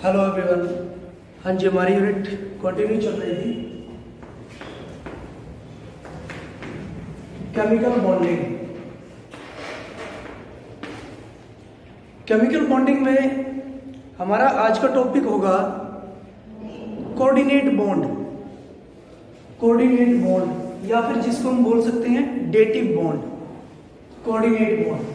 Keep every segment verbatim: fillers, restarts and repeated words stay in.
Hello everyone. हाँ जी, हमारी unit continue चल रही थी केमिकल बॉन्डिंग। केमिकल बॉन्डिंग में हमारा आज का टॉपिक होगा कोऑर्डिनेट बॉन्ड। कोऑर्डिनेट बॉन्ड या फिर जिसको हम बोल सकते हैं डेटिव बॉन्ड, कोऑर्डिनेट बॉन्ड।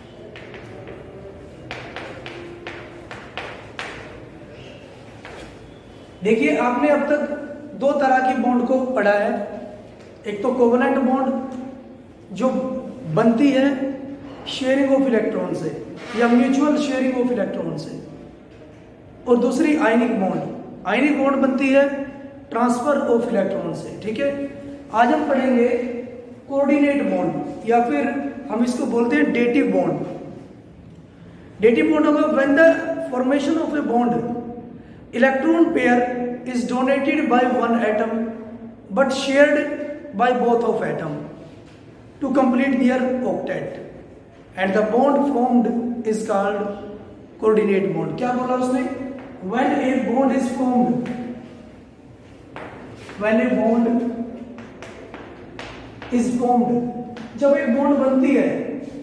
देखिए, आपने अब तक दो तरह की बॉन्ड को पढ़ा है। एक तो कोवलेंट बॉन्ड जो बनती है शेयरिंग ऑफ इलेक्ट्रॉन से या म्यूचुअल शेयरिंग ऑफ इलेक्ट्रॉन से, और दूसरी आयनिक बॉन्ड। आयनिक बॉन्ड बनती है ट्रांसफर ऑफ इलेक्ट्रॉन से। ठीक है, आज हम पढ़ेंगे कोऑर्डिनेट बॉन्ड या फिर हम इसको बोलते हैं डेटिव बॉन्ड। डेटिव बॉन्ड होगा when the formation of a bond electron pair is donated by one atom but shared by both of atom to complete their octet, and the bond formed is called coordinate bond. क्या बोला उसने? When a bond is formed, when a bond is formed, जब एक bond बनती है,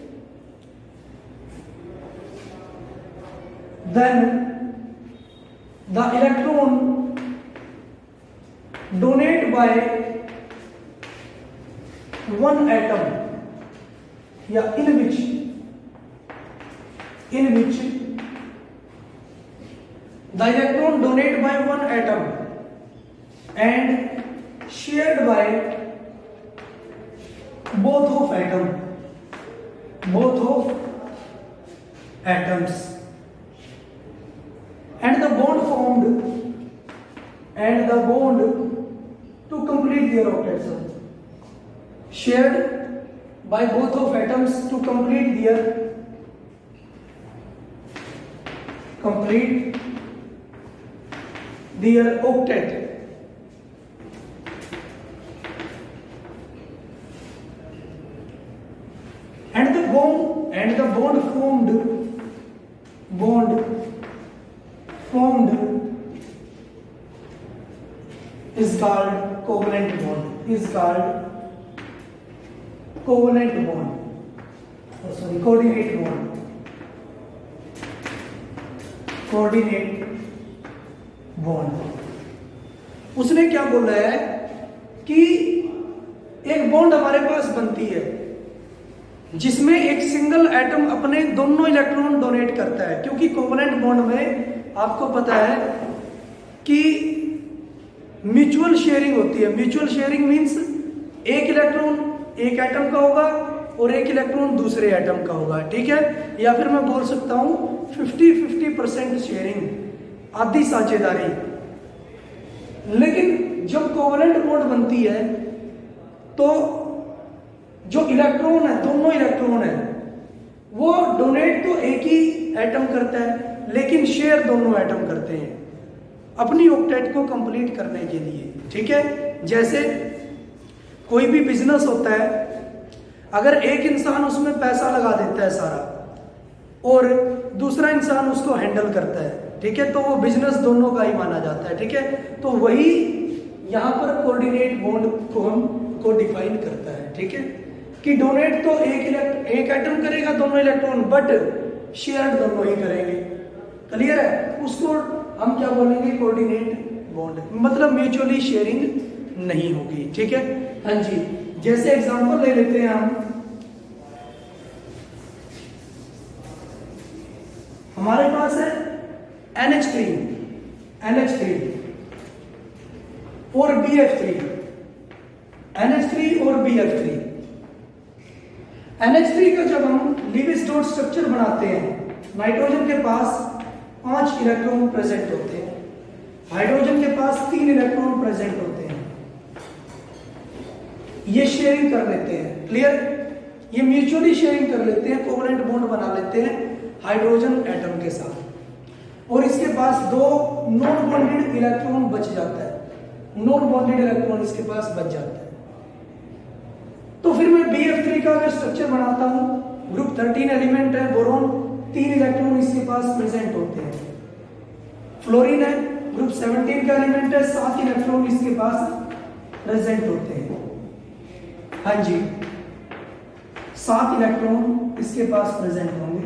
then the electron donate by one atom या in which in which the electron donate by one atom and shared by both of atom both of atoms and the bond formed and the bond to complete their octet, shared by both of atoms to complete their complete their octet. And the bond and the bond formed bond formed is called covalent bond is called covalent bond oh, sorry coordinate bond coordinate bond। उसने क्या बोला है कि एक bond हमारे पास बनती है जिसमें एक सिंगल एटम अपने दोनों इलेक्ट्रॉन डोनेट करता है, क्योंकि कोवलेंट बॉन्ड में आपको पता है कि म्यूचुअल शेयरिंग होती है। म्यूचुअल शेयरिंग मींस एक इलेक्ट्रॉन एक एटम का होगा और एक इलेक्ट्रॉन दूसरे एटम का होगा। ठीक है, या फिर मैं बोल सकता हूं फिफ्टी फिफ्टी परसेंट शेयरिंग, आधी साझेदारी। लेकिन जब कोवलेंट बॉन्ड बनती है तो जो इलेक्ट्रॉन है, दोनों इलेक्ट्रॉन है, वो डोनेट तो एक ही एटम करता है लेकिन शेयर दोनों एटम करते हैं अपनी ऑक्टेट को कंप्लीट करने के लिए। ठीक है, जैसे कोई भी बिजनेस होता है, अगर एक इंसान उसमें पैसा लगा देता है सारा और दूसरा इंसान उसको हैंडल करता है, ठीक है, तो वो बिजनेस दोनों का ही माना जाता है। ठीक है, तो वही यहां पर कोऑर्डिनेट बॉन्ड को हम को डिफाइन करता है। ठीक है, कि डोनेट तो एक इलेक्ट्रॉन एक एटम करेगा दोनों इलेक्ट्रॉन, बट शेयर दोनों ही करेंगे। क्लियर है? उसको हम क्या बोलेंगे? कोऑर्डिनेट बॉन्ड, मतलब म्यूचुअली शेयरिंग नहीं होगी। ठीक है, हाँ जी, जैसे एग्जांपल ले लेते हैं हम, हमारे पास है N H three N H three और B F three N H three और B F three. N H three का जब हम लीविस डॉट स्ट्रक्चर बनाते हैं, नाइट्रोजन के पास पांच इलेक्ट्रॉन प्रेजेंट होते हैं, हाइड्रोजन के पास तीन इलेक्ट्रॉन प्रेजेंट होते हैं। ये शेयरिंग कर लेते हैं। क्लियर? ये म्यूचुअली शेयरिंग कर लेते हैं, कोवलेंट बॉन्ड बना लेते हैं हाइड्रोजन एटम के साथ, और इसके पास दो नॉन बॉन्डेड इलेक्ट्रॉन बच जाता है। नॉन बॉन्डेड इलेक्ट्रॉन इसके पास बच जाता है। तो फिर मैं बी एफ थ्री का अगर स्ट्रक्चर बनाता हूं, ग्रुप थर्टीन एलिमेंट है, बोरोन, तीन इलेक्ट्रॉन इसके पास प्रेजेंट होते हैं। फ्लोरीन है, ग्रुप सेवनटीन का एलिमेंट है, सात इलेक्ट्रॉन इसके पास प्रेजेंट होते हैं। हाँ जी, सात इलेक्ट्रॉन इसके पास प्रेजेंट होंगे।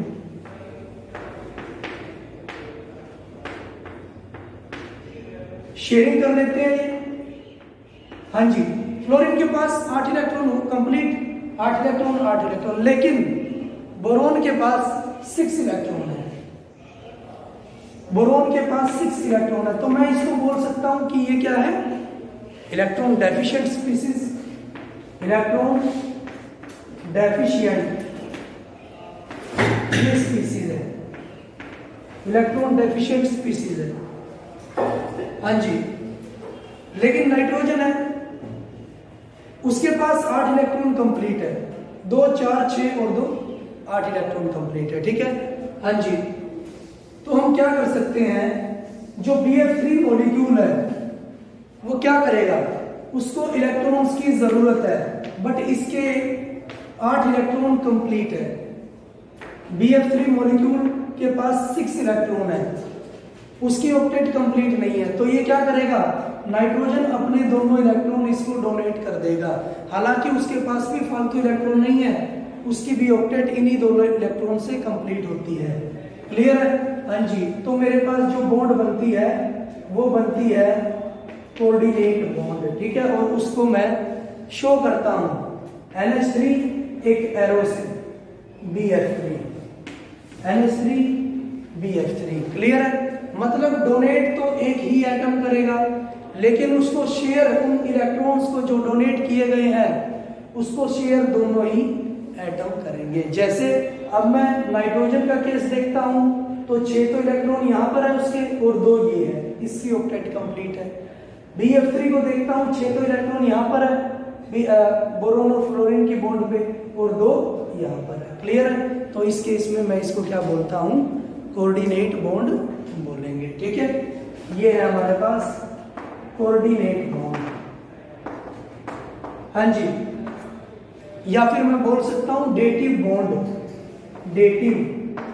शेयरिंग कर लेते हैं। हाँ जी, फ्लोरीन के पास आठ इलेक्ट्रॉन कंप्लीट, आठ इलेक्ट्रॉन आठ इलेक्ट्रॉन, लेकिन बोरोन के पास सिक्स इलेक्ट्रॉन है। बोरोन के पास सिक्स इलेक्ट्रॉन है, तो मैं इसको बोल सकता हूं कि ये क्या है, electron deficient species, electron deficient ये स्पीसीज है, इलेक्ट्रॉन डेफिशिएंट स्पीसीज है। हाँ जी, लेकिन नाइट्रोजन है, उसके पास आठ इलेक्ट्रॉन कंप्लीट है, दो चार छह और दो आठ इलेक्ट्रॉन कंप्लीट है। ठीक है, हाँ जी, तो हम क्या कर सकते हैं, जो बी एफ थ्री मॉलिक्यूल है वो क्या करेगा, उसको इलेक्ट्रॉन्स की जरूरत है, बट इसके आठ इलेक्ट्रॉन कंप्लीट है। बी एफ थ्री मॉलिक्यूल के पास सिक्स इलेक्ट्रॉन है, उसकी ऑक्टेट कंप्लीट नहीं है, तो ये क्या करेगा, नाइट्रोजन अपने दोनों इलेक्ट्रॉन इसको डोनेट कर देगा। हालांकि उसके पास भी फालतू इलेक्ट्रॉन नहीं है, उसकी भी ऑक्टेट इन्हीं दोनों इलेक्ट्रॉन से कंप्लीट होती है। क्लियर है? हाँ जी, तो मेरे पास जो बॉन्ड बनती है वो बनती है कोऑर्डिनेट बॉन्ड। ठीक है, और उसको मैं शो करता हूं एन एच थ्री एक एरो से, B F three, N H three B F three. Clear है? मतलब डोनेट तो एक ही एटम करेगा, लेकिन उसको शेयर, उन इलेक्ट्रॉन्स को जो डोनेट किए गए हैं उसको शेयर दोनों ही एटम करेंगे। जैसे अब मैं नाइट्रोजन का केस देखता हूं तो छह तो इलेक्ट्रॉन यहां पर है उसके और दो ये है, इसकी ऑक्टेट कंप्लीट है। बी एफ थ्री को देखता हूं, छह तो इलेक्ट्रॉन यहां पर है बोरोन और फ्लोरीन की बॉन्ड पे और दो यहां पर है। क्लियर है? तो इस केस में मैं इसको क्या बोलता हूं, कोऑर्डिनेट बॉन्ड बोलेंगे। ठीक है, ये है हमारे पास कोऑर्डिनेट बॉन्ड। हाँ जी, या फिर मैं बोल सकता हूं dative bond, dative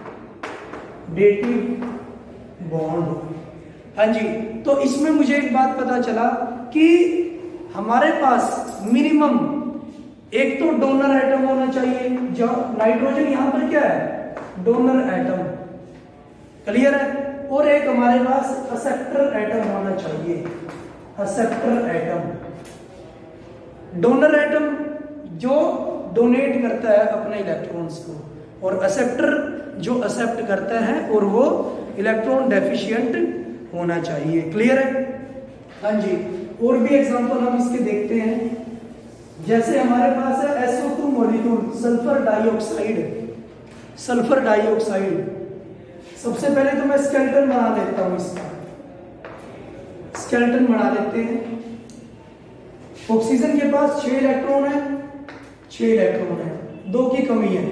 dative bond. हाँ जी, तो इसमें मुझे एक बात पता चला कि हमारे पास मिनिमम एक तो डोनर एटम होना चाहिए, जो नाइट्रोजन यहां पर क्या है, डोनर एटम। क्लियर है? और एक हमारे पास एक्सेप्टर एटम होना चाहिए, एक्सेप्टर एटम। डोनर एटम जो डोनेट करता है अपने इलेक्ट्रॉन्स को, और एक्सेप्टर जो एक्सेप्ट करता है, और वो इलेक्ट्रॉन डेफिशिएंट होना चाहिए। क्लियर है? हाँ जी, और भी एग्जांपल हम इसके देखते हैं। जैसे हमारे पास है S O two molecule, sulphur dioxide, sulphur dioxide. सबसे पहले तो मैं स्केलेटन बना लेता हूं इसका, स्केलेटन बना लेते हैं। ऑक्सीजन के पास छह इलेक्ट्रॉन है, छह इलेक्ट्रॉन है, दो की कमी है,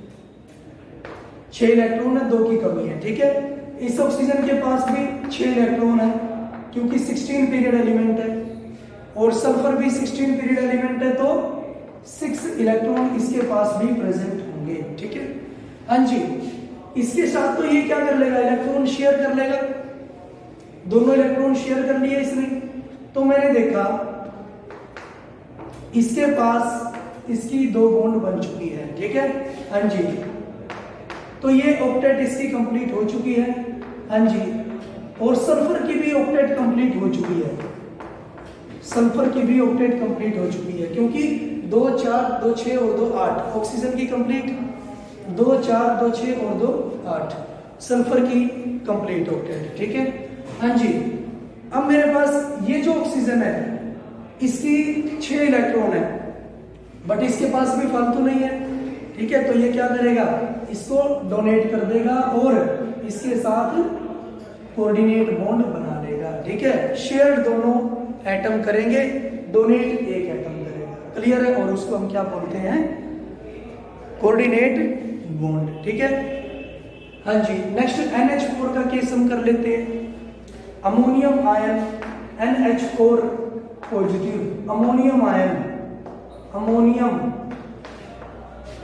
छह इलेक्ट्रॉन है, दो की कमी है। ठीक है, इस ऑक्सीजन के पास भी छह इलेक्ट्रॉन है क्योंकि सोलह पीरियड एलिमेंट है, और सल्फर भी सोलह पीरियड एलिमेंट है, तो सिक्स इलेक्ट्रॉन इसके पास भी प्रेजेंट होंगे। ठीक है, हाँ जी, इसके साथ तो ये क्या कर लेगा, इलेक्ट्रॉन शेयर कर लेगा, दोनों इलेक्ट्रॉन शेयर कर लिए इसने। तो मैंने देखा इसके पास इसकी दो बॉन्ड बन चुकी है। ठीक है, हाँ जी, तो ये ऑक्टेट इसकी कंप्लीट हो चुकी है। हाँ जी, और सल्फर की भी ऑक्टेट कंप्लीट हो चुकी है, सल्फर की भी ऑक्टेट कंप्लीट हो चुकी है, क्योंकि दो चार दो छह और दो आठ, ऑक्सीजन की कंप्लीट, दो चार दो छह और दो आठ, सल्फर की कंप्लीट ऑक्टेट। ठीक है, हाँ जी, अब मेरे पास ये जो ऑक्सीजन है इसकी छह इलेक्ट्रॉन है, बट इसके पास भी फालतू नहीं है। ठीक है, तो ये क्या करेगा, इसको डोनेट कर देगा और इसके साथ कोऑर्डिनेट बॉन्ड बना लेगा। ठीक है, शेयर दोनों एटम करेंगे, डोनेट एक एटम करेगा। क्लियर है? और उसको हम क्या बोलते हैं, कोऑर्डिनेट बॉन्ड। ठीक है, हाँ जी, नेक्स्ट एन एच फोर का केस हम कर लेते हैं। Ammonium ion N H four positive, ammonium ion, ammonium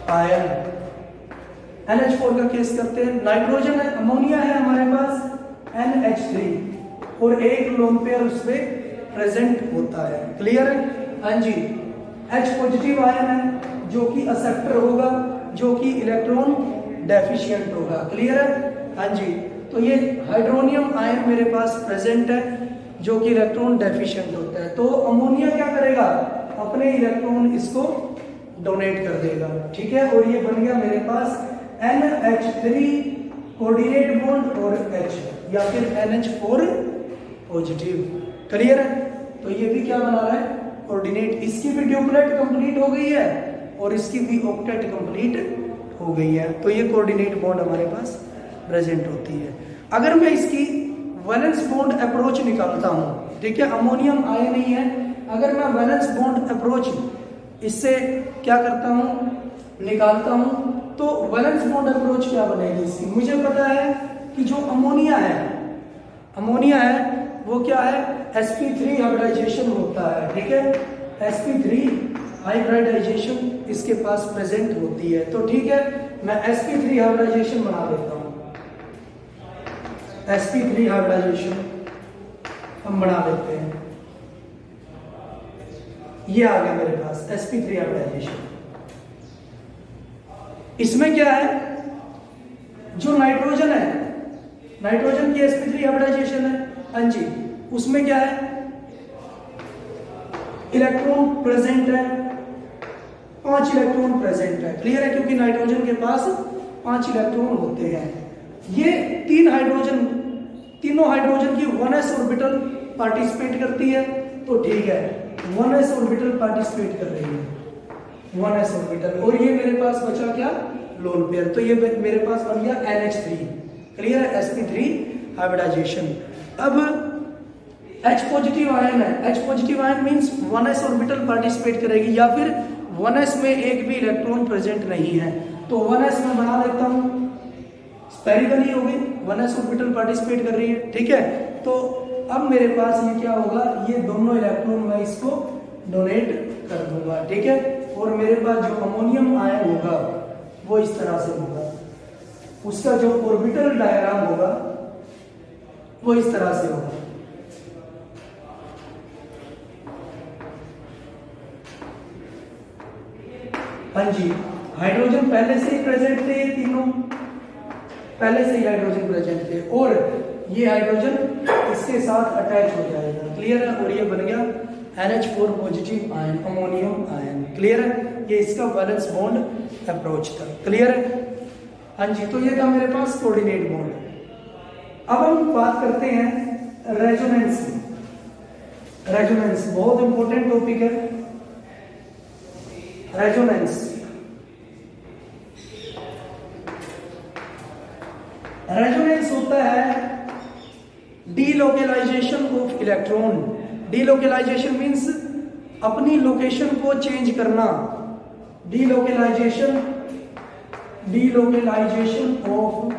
ion N H four का केस करते हैं। नाइट्रोजन है, अमोनिया है हमारे पास, एन एच थ्री और एक लोन पेयर उसमें प्रेजेंट होता है। क्लियर है? हाँ जी। H पॉजिटिव आयन है जो कि एक्सेप्टर होगा, जो कि इलेक्ट्रॉन डेफिशिएंट होगा। क्लियर है? हाँ जी। तो ये हाइड्रोनियम आयन मेरे पास प्रेजेंट है जो कि इलेक्ट्रॉन डेफिशिएंट होता है। तो अमोनिया क्या करेगा? अपने इलेक्ट्रॉन इसको डोनेट कर देगा। ठीक है, और ये बन गया मेरे पास N H three coordinate bond और H, या फिर N H four positive. Clear है? तो ये भी क्या बना रहा है? कोऑर्डिनेट। इसकी भी ड्यूप्लेट कंप्लीट हो गई है और इसकी भी ऑक्टेट कंप्लीट हो गई है। तो ये कोऑर्डिनेट बॉन्ड हमारे पास प्रेजेंट होती है। अगर मैं इसकी वैलेंस बॉन्ड अप्रोच निकालता हूं, ठीक है, अमोनियम आयन ही है, अगर मैं वैलेंस बॉन्ड अप्रोच इससे क्या करता हूं, निकालता हूं, तो वैलेंस बॉन्ड अप्रोच क्या बनेगी इसकी? मुझे पता है कि जो अमोनिया है, अमोनिया है वो क्या है? एस पी थ्री हाइब्रिडाइजेशन होता है। ठीक है, एस पी थ्री हाइब्रिडाइजेशन इसके पास प्रेजेंट होती है। तो ठीक है, मैं एस पी थ्री हाइब्रिडाइजेशन बना देता हूं। एस पी थ्री हाइब्रिडाइजेशन हम बना देते हैं। ये आ गया मेरे पास एस पी थ्री हाइब्रिडाइजेशन। इसमें क्या है? जो नाइट्रोजन है, नाइट्रोजन की एस पी थ्री हाइब्रिडाइजेशन है। हाँ जी, उसमें क्या है? इलेक्ट्रॉन प्रेजेंट है, पांच इलेक्ट्रॉन प्रेजेंट है। क्लियर है? क्योंकि नाइट्रोजन के पास पांच इलेक्ट्रॉन होते हैं। ये तीन हाइड्रोजन, तीनों हाइड्रोजन की वन एस ऑर्बिटल पार्टिसिपेट करती है। तो ठीक है, वन एस ऑर्बिटल पार्टिसिपेट कर रही है, वन एस ऑर्बिटल। और ये मेरे पास बचा क्या? Lone pair. तो ये मेरे पास बन गया एन एच थ्री। क्लियर है? S P three hybridisation. अब H पॉजिटिव आयन है, H positive ion means one S orbital participate करेगी, या फिर वन एस में एक भी इलेक्ट्रॉन प्रेजेंट नहीं है। तो वन एस में बना देता हूं, स्पेरिकली हो गई, वन एस ऑर्बिटल पार्टिसिपेट कर रही है। ठीक है, तो अब मेरे पास ये क्या होगा? ये दोनों इलेक्ट्रॉन मैं इसको डोनेट कर दूंगा। ठीक है, और मेरे पास जो अमोनियम आयन होगा वो इस तरह से होगा, उसका जो ऑर्बिटल डायग्राम होगा वो इस तरह से होगा। हाँ जी, हाइड्रोजन पहले से ही प्रेजेंट थे, ये तीनों पहले से ही हाइड्रोजन प्रेजेंट थे, और ये हाइड्रोजन इसके साथ अटैच हो जाएगा। क्लियर है? और ये बन गया N H four positive ion, ammonium ion. Clear है? ये इसका वैलेंस बॉन्ड अप्रोच था। क्लियर है? हाँ जी, तो ये था मेरे पास कोऑर्डिनेट बॉन्ड। अब हम बात करते हैं रेजोनेंस की। रेजोनेंस बहुत इंपॉर्टेंट टॉपिक है। रेजोनेंस, रेजोनेंस होता है delocalisation of electron. Delocalisation means अपनी लोकेशन को चेंज करना। Delocalisation, delocalisation of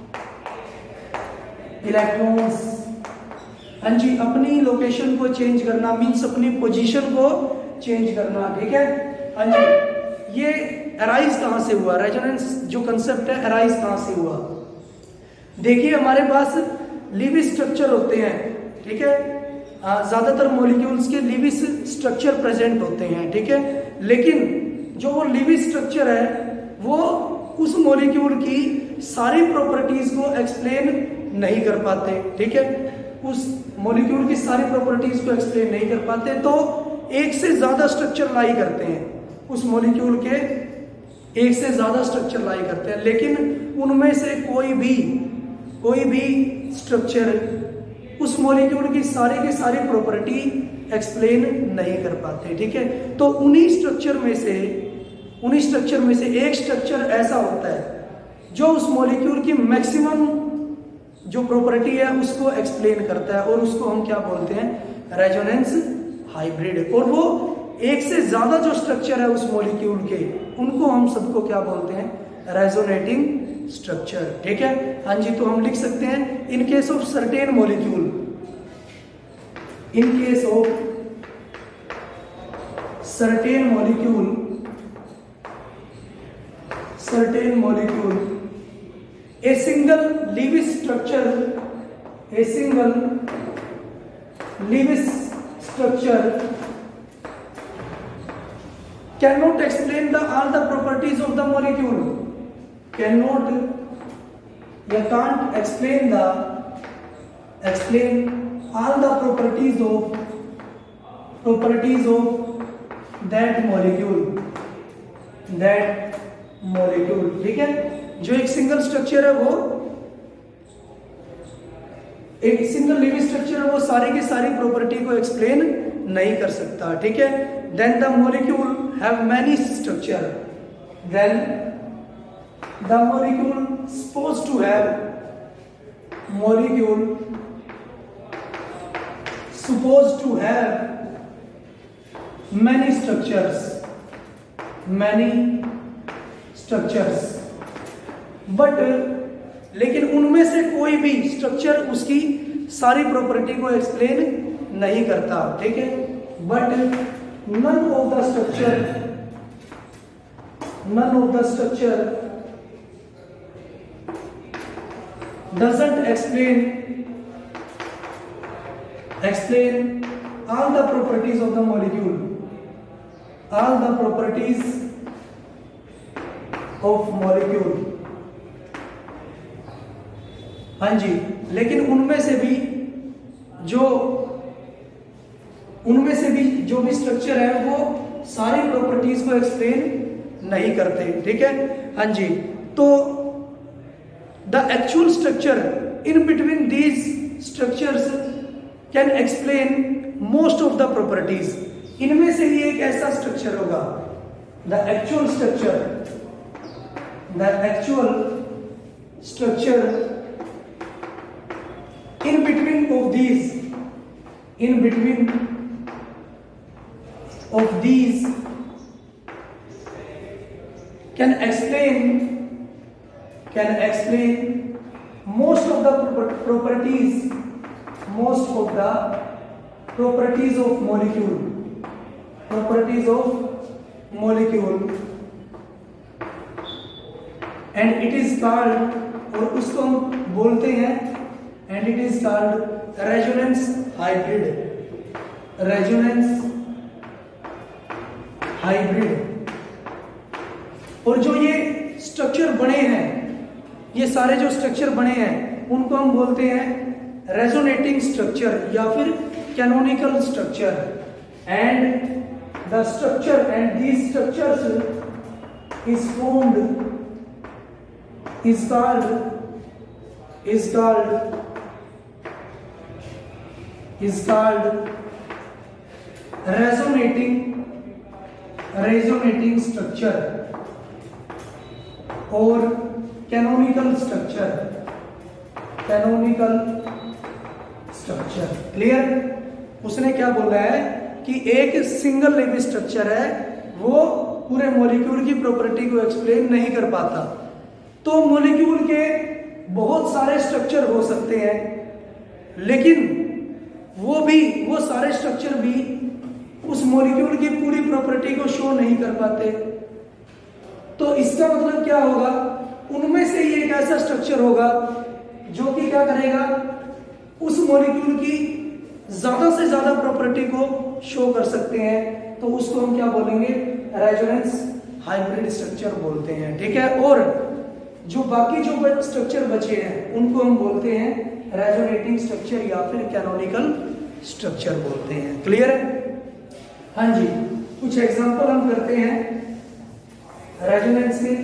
electrons. हाँ जी, अपनी लोकेशन को चेंज करना मींस अपनी पोजीशन को चेंज करना। ठीक है? हाँ जी, ये अराइज कहां से हुआ? रेजोनेंस जो कंसेप्ट है अराइज कहां से हुआ? देखिए, हमारे पास लिविस स्ट्रक्चर होते हैं। ठीक है, ज्यादातर मॉलिक्यूल्स के लिविस स्ट्रक्चर प्रेजेंट होते हैं। ठीक है, लेकिन जो वो लिविस स्ट्रक्चर है वो उस मॉलिक्यूल की सारी प्रॉपर्टीज को एक्सप्लेन नहीं कर पाते। ठीक है, उस मॉलिक्यूल की सारी प्रॉपर्टीज को एक्सप्लेन नहीं कर पाते, तो एक से ज्यादा स्ट्रक्चर लाई करते हैं उस मॉलिक्यूल के, एक से ज्यादा स्ट्रक्चर लाई करते हैं, लेकिन उनमें से कोई भी कोई भी स्ट्रक्चर उस मॉलिक्यूल की सारी की सारी प्रॉपर्टी एक्सप्लेन नहीं कर पाते। ठीक है, तो उन्हीं स्ट्रक्चर में से उन्हीं स्ट्रक्चर में से एक स्ट्रक्चर ऐसा होता है जो उस मॉलिक्यूल की मैक्सिमम जो प्रॉपर्टी है उसको एक्सप्लेन करता है, और उसको हम क्या बोलते हैं? Resonance hybrid. और वो एक से ज्यादा जो स्ट्रक्चर है उस मॉलिक्यूल के, उनको हम सबको क्या बोलते हैं? Resonating structure. ठीक है? हाँ जी, तो हम लिख सकते हैं in case of certain molecule, in case of certain molecule, certain molecule, a single Lewis structure a single Lewis structure cannot explain the all the properties of the molecule. Cannot, you can't explain the explain all the properties of properties of that molecule. That molecule, ठीक है। जो एक single structure है वो एक single living structure है वो सारी की सारी प्रॉपर्टी को एक्सप्लेन नहीं कर सकता, ठीक है। Then the molecule have many structure, then the molecule suppose to have molecule suppose to have many structures many structures but लेकिन उनमें से कोई भी स्ट्रक्चर उसकी सारी प्रॉपर्टी को एक्सप्लेन नहीं करता, ठीक है। But none of the structure none of the structure doesn't explain explain all the properties of the molecule all the properties of molecule. हाँ जी, लेकिन उनमें से भी जो उनमें से भी जो भी स्ट्रक्चर है वो सारी प्रॉपर्टीज को एक्सप्लेन नहीं करते, ठीक है। हाँ जी, तो the actual structure in between these structures can explain most of the properties. इनमें से ही एक ऐसा स्ट्रक्चर होगा, the actual structure the actual structure in between of these in between of these can explain can explain most of the properties most of the properties of molecule properties of molecule and it is called और उसको हम बोलते हैं and it is called resonance hybrid resonance hybrid। और जो ये structure बने हैं ये सारे जो स्ट्रक्चर बने हैं उनको हम बोलते हैं रेजोनेटिंग स्ट्रक्चर या फिर canonical structure. And the structure and these structures is formed is called is called is called resonating resonating structure और canonical structure canonical structure। Clear? उसने क्या बोला है कि एक सिंगल लिविंग स्ट्रक्चर है वो पूरे मॉलिक्यूल की प्रॉपर्टी को एक्सप्लेन नहीं कर पाता। तो मॉलिक्यूल के बहुत सारे स्ट्रक्चर हो सकते हैं लेकिन वो भी वो सारे स्ट्रक्चर भी उस मॉलिक्यूल की पूरी प्रॉपर्टी को शो नहीं कर पाते। तो इसका मतलब क्या होगा, उनमें से ही एक ऐसा स्ट्रक्चर होगा जो कि क्या करेगा, उस मॉलिक्यूल की ज्यादा से ज्यादा प्रॉपर्टी को शो कर सकते हैं। तो उसको हम क्या बोलेंगे, रेजोनेंस हाइब्रिड स्ट्रक्चर बोलते हैं, ठीक है। और जो बाकी जो स्ट्रक्चर बचे हैं उनको हम बोलते हैं रेजोनेटिंग स्ट्रक्चर या फिर कैनोनिकल स्ट्रक्चर बोलते हैं। क्लियर है? हाँ जी, कुछ एग्जांपल हम करते हैं रेजोनेंस के।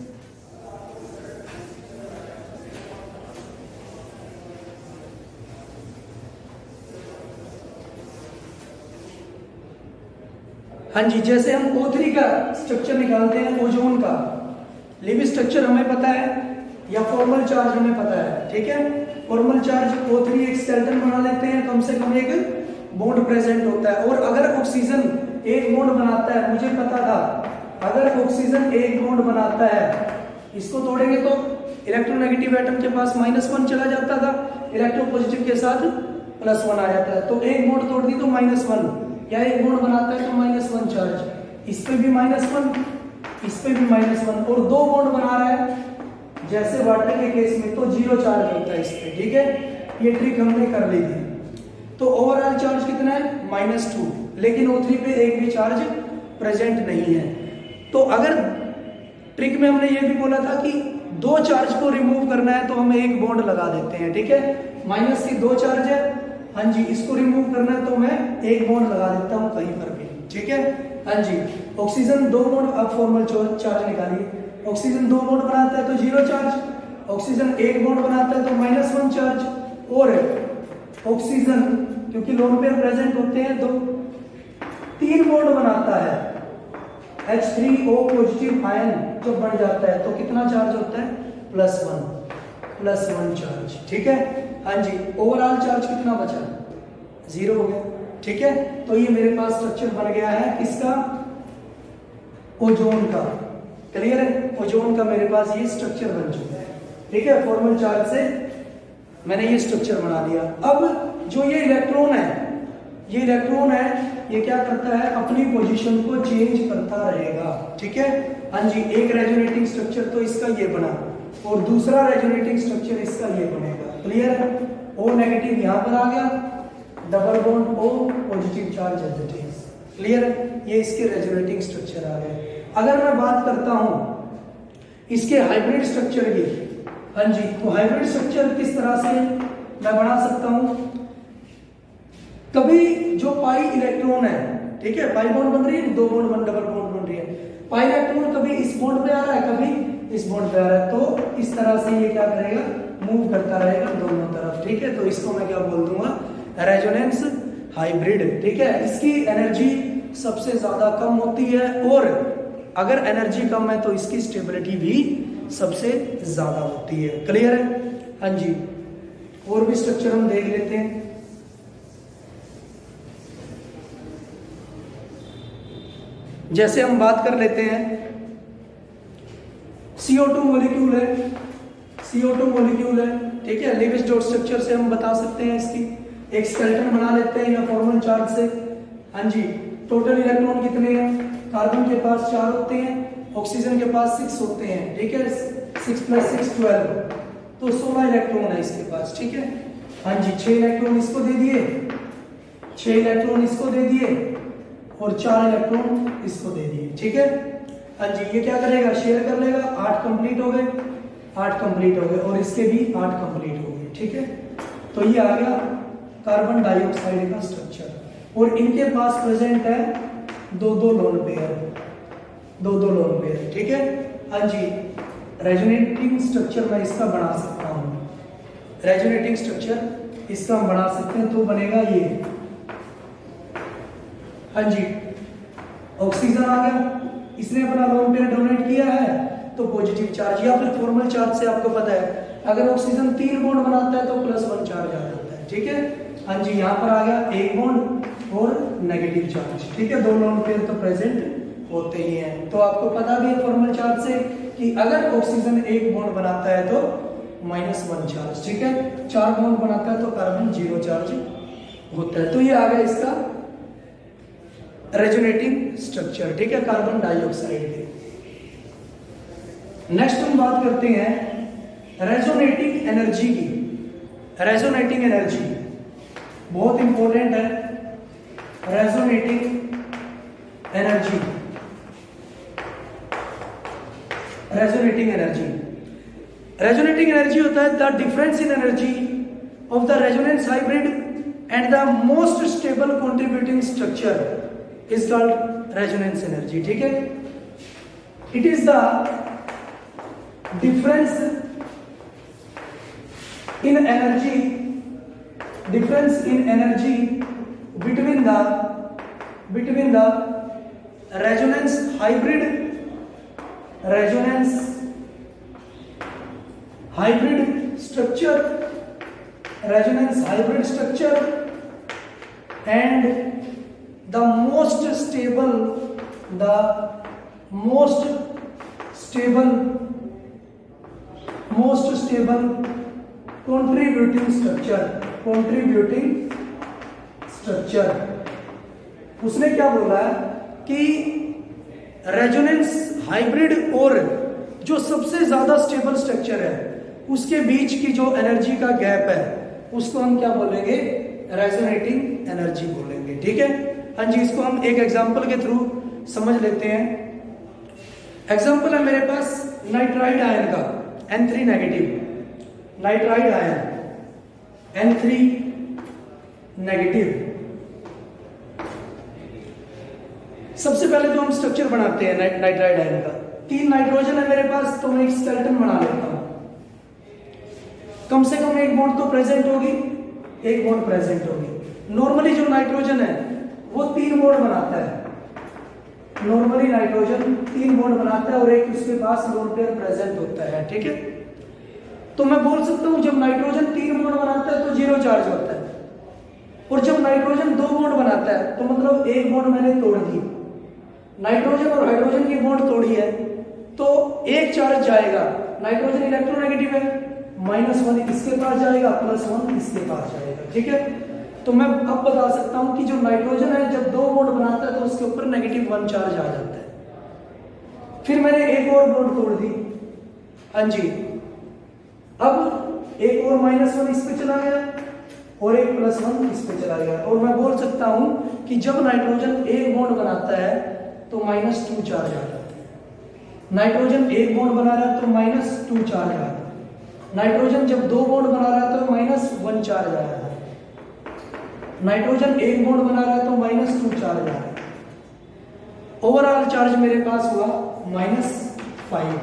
हाँ जी, जैसे हम ओ थ्री का स्ट्रक्चर निकालते हैं, ओजोन का लिविंग स्ट्रक्चर हमें पता है या फॉर्मल चार्ज हमें पता है, ठीक है। फॉर्मल चार्ज ओ थ्री एक स्केलेटन बना लेते हैं, कम से कम एक बॉन्ड प्रेजेंट होता है। और अगर ऑक्सीजन एक बॉन्ड बनाता है, मुझे पता था अगर ऑक्सीजन एक बॉन्ड बनाता है, इसको तोड़ेंगे तो इलेक्ट्रोनेगेटिव एटम के पास माइनस वन चला जाता था, इलेक्ट्रोपॉजिटिव के साथ प्लस वन आ जाता है। तो एक बॉन्ड तोड़ दी तो माइनस वन, या एक बॉन्ड बनाता है तो माइनस वन चार्ज, इस पे भी माइनस वन, इस पे भी माइनस वन, और दो बॉन्ड बना रहा है जैसे वाटर के केस में तो जीरो चार्ज होता है इस पे, ठीक है। ये ट्रिक हमने कर ली थी। तो ओवरऑल चार्ज कितना है माइनस टू, लेकिन ओ थ्री पे एक भी चार्ज प्रेजेंट नहीं है। तो अगर ट्रिक में हमने ये भी बोला था कि दो चार्ज को रिमूव करना है तो हम एक बॉन्ड लगा देते हैं, ठीक है। माइनस की दो चार्ज है, हाँ जी, इसको रिमूव करना है तो मैं एक बॉन्ड लगा देता हूँ कहीं पर भी, ठीक है। हाँ जी, ऑक्सीजन दो बॉन्ड, अब फॉर्मल चार्ज निकालिए। ऑक्सीजन दो बॉन्ड बनाता है तो जीरो चार्ज, ऑक्सीजन एक बॉन्ड बनाता है तो माइनस वन चार्ज, और ऑक्सीजन क्योंकि लोन पेयर प्रेजेंट होते हैं तो तीन बॉन्ड बनाता है, H three O positive ion जब बन जाता है तो कितना चार्ज होता है plus one, plus one charge, ठीक है। हाँ जी, ओवरऑल चार्ज कितना बचा, जीरो हो गया, ठीक है। तो ये मेरे पास स्ट्रक्चर बन गया है किसका, ओजोन का, क्लियर है। ओजोन का मेरे पास ये स्ट्रक्चर बन चुका है, ठीक है। फॉर्मल चार्ज से मैंने ये स्ट्रक्चर बना दिया। अब जो ये इलेक्ट्रॉन है, ये इलेक्ट्रॉन है, ये क्या करता है, अपनी पोजीशन को चेंज करता रहेगा, ठीक है। हाँ जी, एक रेजोनेटिंग स्ट्रक्चर तो इसका ये बना और दूसरा रेजोनेटिंग स्ट्रक्चर इसका ये बनेगा, क्लियर है। ओ नेगेटिव यहाँ पर आ गया, double bond O positive charge as it is, clear है। ये इसके रेजोनेटिंग स्ट्रक्चर आ गए। अगर मैं बात करता हूं इसके हाइब्रिड स्ट्रक्चर की, हाँ जी, तो हाइब्रिड स्ट्रक्चर किस तरह से मैं बना सकता हूं, कभी जो पाई इलेक्ट्रॉन है, ठीक है, पाई बॉन्ड बन रही है, दो बॉन्ड बन, डबल बॉन्ड बन रही है, पाई इलेक्ट्रॉन कभी इस बॉन्ड पे आ रहा है, कभी इस बॉन्ड पे आ रहा है, तो इस तरह से ये क्या करेगा, मूव करता रहेगा दोनों तरफ, ठीक है। तो इसको मैं क्या बोल दूंगा, रेजोनेंस हाइब्रिड, ठीक है। इसकी एनर्जी सबसे ज्यादा कम होती है और अगर एनर्जी कम है तो इसकी स्टेबिलिटी भी सबसे ज्यादा होती है, क्लियर है। हाँ जी, और भी स्ट्रक्चर हम देख लेते हैं। जैसे हम बात कर लेते हैं सी ओ टू मॉलिक्यूल है, सी ओ टू मॉलिक्यूल है, ठीक है। लेविस डॉट स्ट्रक्चर से हम बता सकते हैं इसकी, एक स्केलेटन बना लेते हैं या फॉर्मल चार्ट से। हाँ जी, टोटल इलेक्ट्रॉन कितने हैं, कार्बन के पास चार होते हैं, ऑक्सीजन के पास सिक्स होते हैं, ठीक है। सिक्स प्लस सिक्स ट्वेल्व, तो सोलह इलेक्ट्रॉन है इसके पास, ठीक है। हाँ जी, छह इलेक्ट्रॉन इसको दे दिए, छह इलेक्ट्रॉन इसको दे दिए और चार इलेक्ट्रॉन इसको दे दिए, ठीक है। हाँ जी, ये क्या करेगा, शेयर कर लेगा, आठ कंप्लीट हो गए, आठ कंप्लीट हो गए और इसके भी आठ कंप्लीट हो गए, ठीक है। तो ये आ गया कार्बन डाइऑक्साइड का स्ट्रक्चर और इनके पास प्रेजेंट है दो दो लोन पेयर, दो दो लोन पेयर, ठीक है। हाँ जी, रेजोनेटिंग स्ट्रक्चर मैं इसका बना सकता हूं, रेजोनेटिंग स्ट्रक्चर इसका हम बना सकते हैं, तो बनेगा ये। हाँ जी, ऑक्सीजन आ गया, इसने अपना लोन पेयर डोनेट किया है तो पॉजिटिव चार्ज, या फिर फॉर्मल चार्ज से आपको पता है अगर ऑक्सीजन तीन बॉन्ड बनाता है तो प्लस वन चार्ज आ जाता है, ठीक है। हाँ जी, यहाँ पर आ गया एक बॉन्ड और नेगेटिव चार्ज, ठीक है। दो लोन पेयर तो प्रेजेंट होते ही हैं। तो आपको पता भी है फॉर्मल चार्ज से कि अगर ऑक्सीजन एक बॉन्ड बनाता है तो माइनस वन चार्ज, ठीक है। चार बॉन्ड बनाता है तो कार्बन जीरो चार्ज होता है। तो ये आ गया इसका रेजोनेटिंग स्ट्रक्चर, ठीक है, कार्बन डाइऑक्साइड के। नेक्स्ट हम बात करते हैं रेजोनेटिंग एनर्जी की। रेजोनेटिंग एनर्जी बहुत इंपॉर्टेंट है, resonating energy, resonating energy resonating energy होता है the difference in energy of the resonance hybrid and the most stable contributing structure is called resonance energy, ठीक है। It is the difference in energy, difference in energy between the between the resonance hybrid, resonance hybrid structure, resonance hybrid structure and the most stable, the most stable, most stable contributing structure, contributing structure। उसने क्या बोला है कि resonance hybrid और जो सबसे ज्यादा stable structure है उसके बीच की जो एनर्जी का गैप है उसको हम क्या बोलेंगे, रेजोनेटिंग एनर्जी बोलेंगे। ठीक है, हाँ जी, इसको हम एक एग्जांपल के थ्रू समझ लेते हैं। एग्जांपल है मेरे पास नाइट्राइड आयन का, N three negative, nitride ion N three negative. सबसे पहले तो हम स्ट्रक्चर बनाते हैं नाइट्राइड आयन का। तीन नाइट्रोजन है मेरे पास, तो मैं एक स्केलेटन बना लेता हूं। कम से कम एक बॉन्ड तो प्रेजेंट होगी, एक बॉन्ड प्रेजेंट होगी। नॉर्मली जो नाइट्रोजन है वो तीन बॉन्ड बनाता है। नॉर्मली नाइट्रोजन तीन बॉन्ड बनाता है और एक उसके पास लोन पेयर प्रेजेंट होता है। ठीक है, तो मैं बोल सकता हूं जब नाइट्रोजन तीन बॉन्ड बनाता है तो जीरो चार्ज होता है, और जब नाइट्रोजन दो बॉन्ड बनाता है तो मतलब एक बॉन्ड मैंने तोड़ दी। नाइट्रोजन और हाइड्रोजन की बॉन्ड तोड़ी है तो एक चार्ज जाएगा, नाइट्रोजन इलेक्ट्रोनेगेटिव है, माइनस वन इसके पास जाएगा, प्लस वन इसके पास जाएगा। ठीक है, तो मैं अब बता सकता हूं कि जो नाइट्रोजन है जब दो बॉन्ड बनाता है तो उसके ऊपर नेगेटिव वन चार्ज आ जाता है। फिर मैंने एक और बॉन्ड तोड़ दी, हाँ जी, अब एक और माइनस वन इस पे चला गया और एक प्लस वन इस पे चला गया, और मैं बोल सकता हूं कि जब नाइट्रोजन एक बॉन्ड बनाता है तो माइनस टू चार्ज आ जाता है। नाइट्रोजन एक बॉन्ड बना रहा है तो माइनस टू चार्ज आ रहा है। नाइट्रोजन जब दो बॉन्ड बना रहा है तो माइनस वन चार्ज आ रहा है। नाइट्रोजन एक बॉन्ड बना रहा है तो माइनस टू चार्ज आ रहा है। ओवरऑल चार्ज मेरे पास हुआ माइनस फाइव।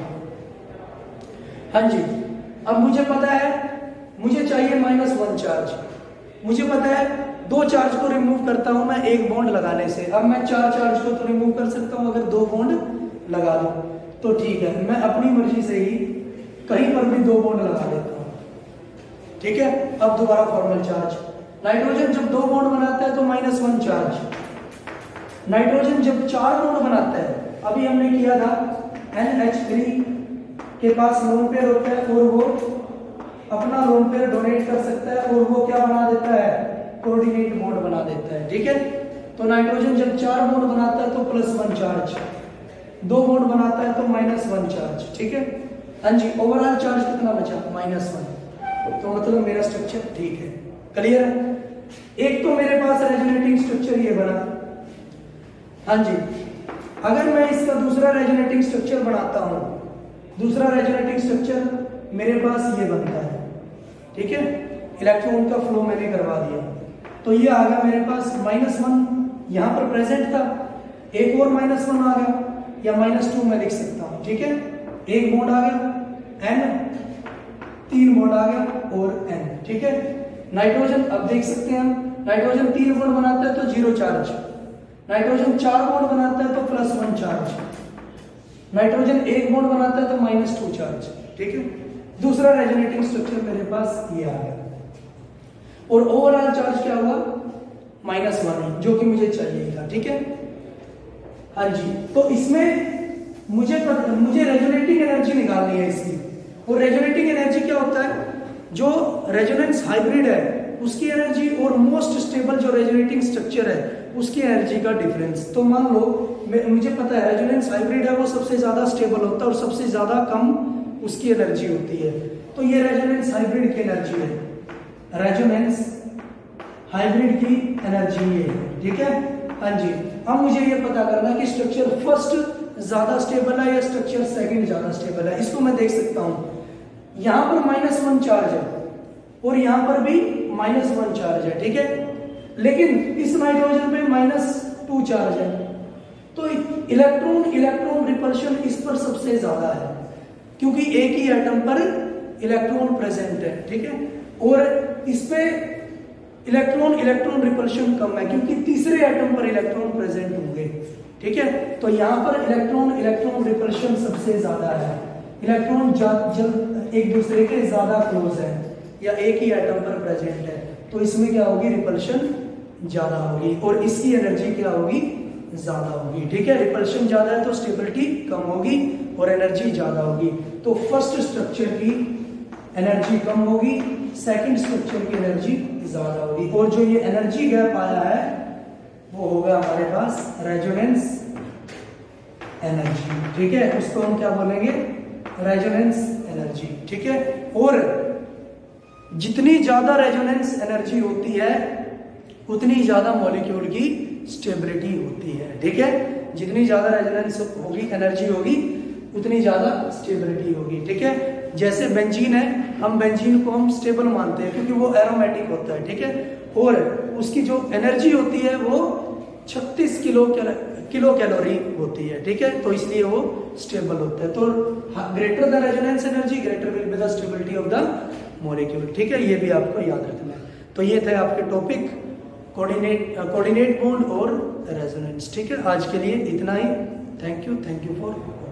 हाँ जी, अब मुझे पता है, मुझे चाहिए माइनस वन चार्ज। मुझे पता है दो चार्ज को रिमूव करता हूं मैं एक बॉन्ड लगाने से। अब मैं चार चार्ज को तो रिमूव कर सकता हूं अगर दो बॉन्ड लगा दूं तो ठीक है, मैं अपनी मर्जी से ही कहीं पर भी दो बॉन्ड लगा देता हूं। ठीक है, अब दोबारा फॉर्मल चार्ज। नाइट्रोजन जब दो बॉन्ड बनाता है तो माइनस वन चार्ज। नाइट्रोजन जब चार बॉन्ड बनाता है, अभी हमने किया था एन एच थ्री के पास लोन पेयर होता है और वो अपना लोन पेयर डोनेट कर सकता है और वो क्या बना देता है, कोऑर्डिनेट बॉन्ड बना देता है। ठीक है, तो नाइट्रोजन जब चार बॉन्ड बनाता है तो प्लस वन चार्ज, दो बॉन्ड बनाता है तो माइनस वन चार्ज। ठीक है, हाँ जी, ओवरऑल चार्ज कितना बचा, माइनस वन। तो मतलब मेरा स्ट्रक्चर ठीक है, क्लियर है। एक तो मेरे पास रेजोनेटिंग स्ट्रक्चर ये बना। हाँ जी, अगर मैं इसका दूसरा रेजोनेटिंग स्ट्रक्चर बनाता हूं, दूसरा रेजोनेटिंग स्ट्रक्चर मेरे पास ये बनता है। ठीक है, इलेक्ट्रॉन का फ्लो मैंने करवा दिया, तो ये आ गया मेरे पास माइनस वन, यहां पर प्रेजेंट था, एक और माइनस वन आ गया, या माइनस टू मैं लिख सकता हूं। ठीक है, एक बॉन्ड आ गया, एन, तीन बॉन्ड आ गया और एन। ठीक है, नाइट्रोजन अब देख सकते हैं हम, नाइट्रोजन तीन बॉन्ड बनाता है तो जीरो चार्ज, नाइट्रोजन चार बॉन्ड बनाता है तो प्लस वन चार्ज, नाइट्रोजन एक बॉन्ड बनाता है तो माइनस टू चार्ज। ठीक है, दूसरा रेजोनेटिंग स्ट्रक्चर मेरे पास ये आ गया, और ओवरऑल चार्ज क्या हुआ, माइनस वन, जो कि मुझे चाहिए था। ठीक है, हाँ जी, तो इसमें मुझे मुझे रेजोनेटिंग एनर्जी निकालनी है इसकी। और रेजोनेटिंग एनर्जी क्या होता है, जो रेजोनेंस हाइब्रिड है उसकी एनर्जी और मोस्ट स्टेबल जो रेजोनेटिंग स्ट्रक्चर है उसकी एनर्जी का डिफरेंस। तो मान लो मुझे पता है रेजोनेंस हाइब्रिड है वो सबसे ज्यादा स्टेबल होता है और सबसे ज्यादा कम उसकी एनर्जी होती है, तो ये रेजोनेंस हाइब्रिड की एनर्जी है, रेजोनेंस हाइब्रिड की एनर्जी ये है। ठीक है, हाँ जी, अब मुझे ये पता करना कि स्ट्रक्चर फर्स्ट ज्यादा स्टेबल है या स्ट्रक्चर सेकंड ज्यादा स्टेबल है। इसको मैं देख सकता हूं, यहां पर माइनस वन चार्ज है और यहां पर भी माइनस वन चार्ज है। ठीक है, लेकिन इस नाइट्रोजन पे माइनस टू चार्ज है, तो इलेक्ट्रॉन इलेक्ट्रॉन रिपल्शन इस पर सबसे ज्यादा है क्योंकि एक ही एटम पर इलेक्ट्रॉन प्रेजेंट है। ठीक है, और इस पे इलेक्ट्रॉन इलेक्ट्रॉन रिपल्शन कम है क्योंकि तीसरे एटम पर इलेक्ट्रॉन प्रेजेंट होंगे। ठीक है, तो यहां पर इलेक्ट्रॉन इलेक्ट्रॉन रिपल्शन सबसे ज्यादा है, इलेक्ट्रॉन जल्द एक दूसरे के ज्यादा क्लोज है या एक ही एटम पर प्रेजेंट है, तो इसमें क्या होगी, रिपल्शन ज्यादा होगी और इसकी एनर्जी क्या होगी, ज्यादा होगी। ठीक है, रिपल्शन ज्यादा है तो स्टेबिलिटी कम होगी और एनर्जी ज्यादा होगी। तो फर्स्ट स्ट्रक्चर की एनर्जी कम होगी, सेकंड स्ट्रक्चर की एनर्जी ज्यादा होगी, और जो ये एनर्जी गैप आया है वो होगा हमारे पास रेजोनेंस एनर्जी। ठीक है, उसको हम क्या बोलेंगे, रेजोनेंस एनर्जी। ठीक है, और जितनी ज्यादा रेजोनेंस एनर्जी होती है उतनी ज्यादा मॉलिक्यूल की स्टेबिलिटी होती है, ठीक है। जितनी ज्यादा रेजोनेंस होगी, एनर्जी होगी, उतनी ज्यादा स्टेबिलिटी होगी, ठीक है। जैसे बेंजीन है, हम बेंजीन को हम स्टेबल मानते हैं क्योंकि वो एरोमेटिक होता है, ठीक है, और उसकी जो एनर्जी होती है वो छत्तीस किलो किलो कैलोरी होती है, ठीक है, तो इसलिए वो स्टेबल होता है। तो greater the resonance energy greater will be the stability of the molecule, ठीक है, ये भी आपको याद रखना है। तो ये थे आपके टॉपिक कोऑर्डिनेट कोऑर्डिनेट बॉन्ड और रेजोनेंस, ठीक है। आज के लिए इतना ही। Thank you thank you for